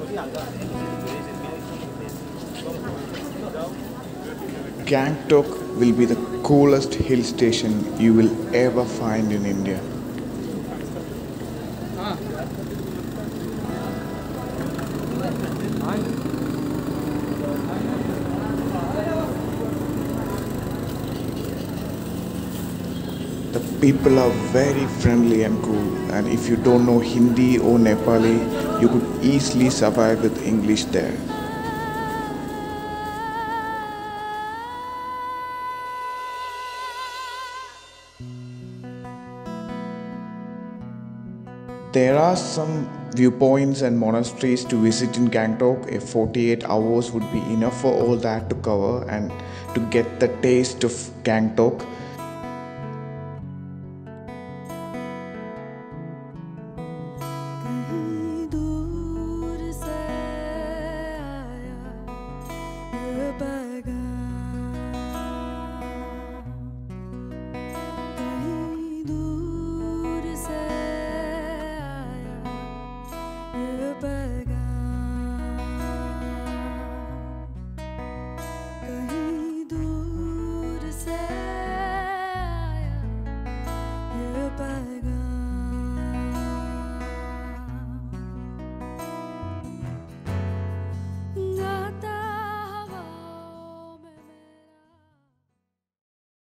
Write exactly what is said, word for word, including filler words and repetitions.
Gangtok will be the coolest hill station you will ever find in India. The people are very friendly and cool, and if you don't know Hindi or Nepali, you could easily survive with English there. There are some viewpoints and monasteries to visit in Gangtok. A forty-eight hours would be enough for all that to cover and to get the taste of Gangtok.